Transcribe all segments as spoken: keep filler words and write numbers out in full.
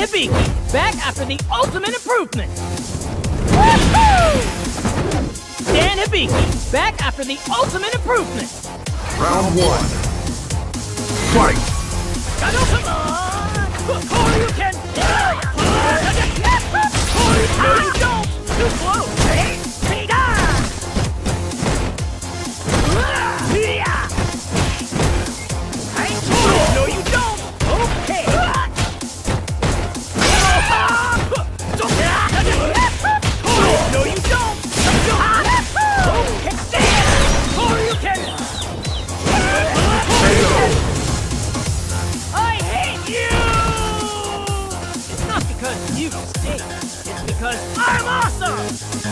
Hibiki, back after the ultimate improvement. Woohoo! Dan Hibiki, back after the ultimate improvement. Round one. Fight! Come on! Or you can... No, you don't! Too close! No, you don't! Okay! No, you don't! Okay! Or you can... I hate you! It's not because you stink. It's because I'm awesome!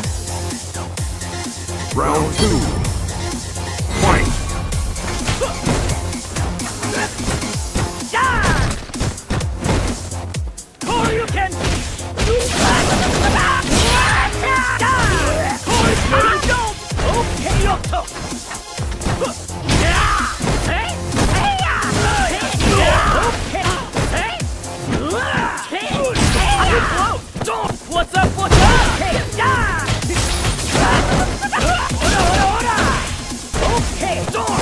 Round two. Fight! Or you can... No, you don't! Okay, you're tough! What's up, what's up? Okay, door!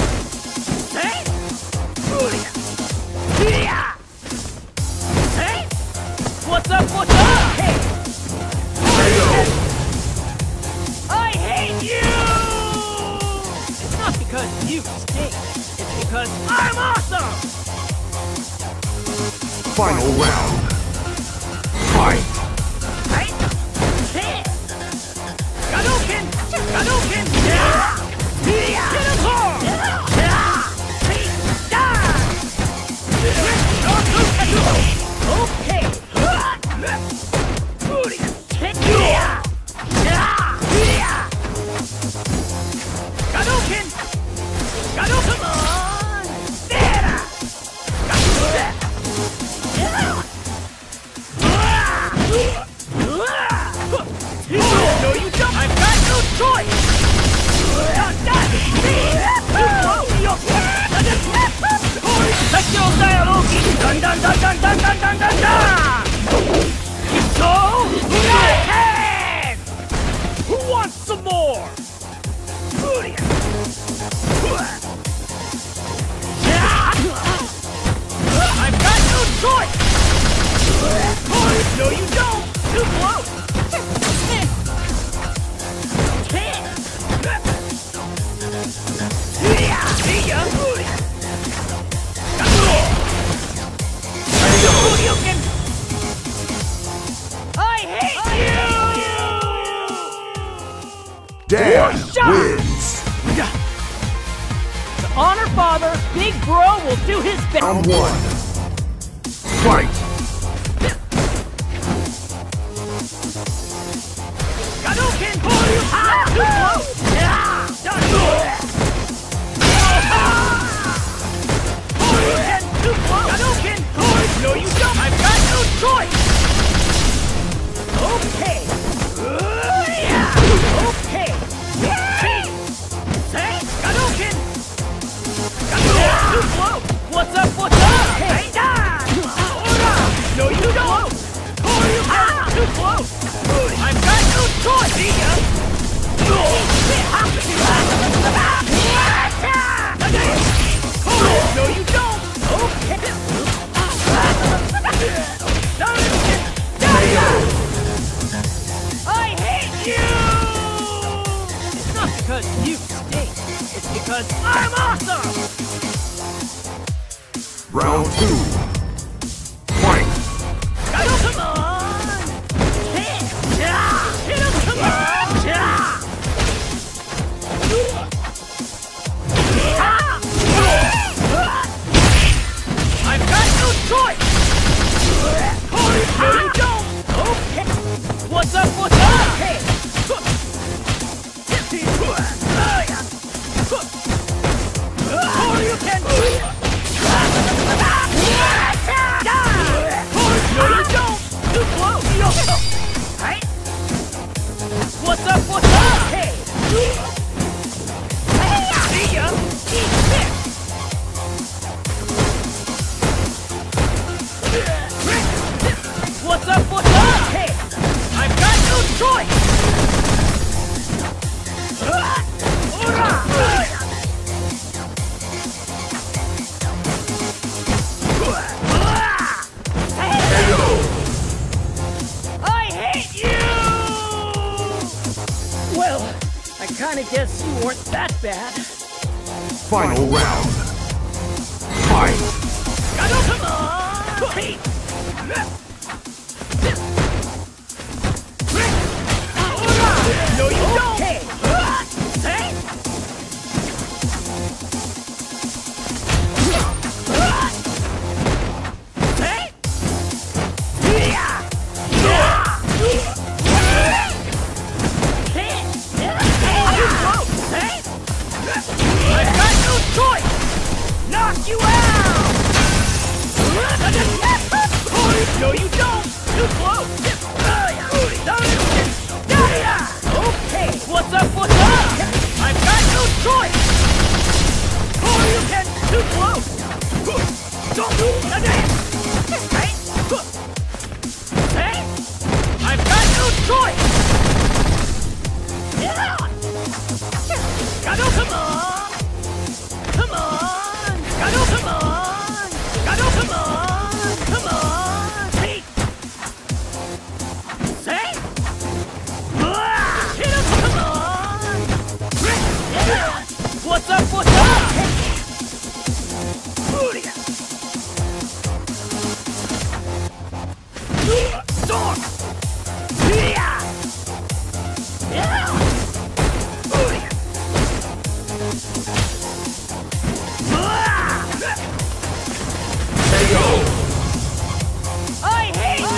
What's up, what's up? I hate you! It's not because you stink. It's because I'm awesome! Final round. Fight! Hadouken! Hadouken! Hit him hard! Okay! Hadouken! Hadouken! Come on! There! No, you don't! I've got no choice! Sectional Dialogi! Dun dun dun dun dun dun dun dun dun! So, ahead! Who wants some more? I've got no choice! No, you don't! Too close! See ya! You can... I hate you! Dan wins! The Honor Father, Big Bro, will do his best. Round one. Fight! Hadouken! Ah! Too close! Yeah! Done! Hadouken! Too close! Hadouken! No, you don't! I've got no choice! Okay! Uh, yeah! Okay! Say! Hadouken! Hadouken! Too close! What's up, what's up? Hey! No, you don't! Hadouken! Too close! I've got no choice! See ya! No, you don't! Okay! I hate you! It's not because you stink. It's because I'm awesome! Round two. Fight! Come on! Hit! Hit him! Come on! I've got no choice! No, you don't! Okay! What's up, what's up? Hey! Or you can... guess you weren't that bad. Final round. Fight! Come on! No, you don't! Okay. Hey! Hey! I've got no choice! Knock you out! No, you don't! Too close! Okay, what's up, what's up? I've got no choice! Oh, you can! Too close! Don't do the dance! Hey! Hey! I've got no choice! Gotta come on! Come on! Gotta come on! Gotta come on! Come on! Hey! Say! Hit him! Come on! What's up? What's up? Storm! Yeah! I hate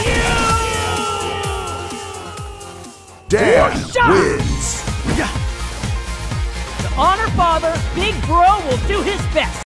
you! Dan wins! The Honor Father, Big Bro, will do his best.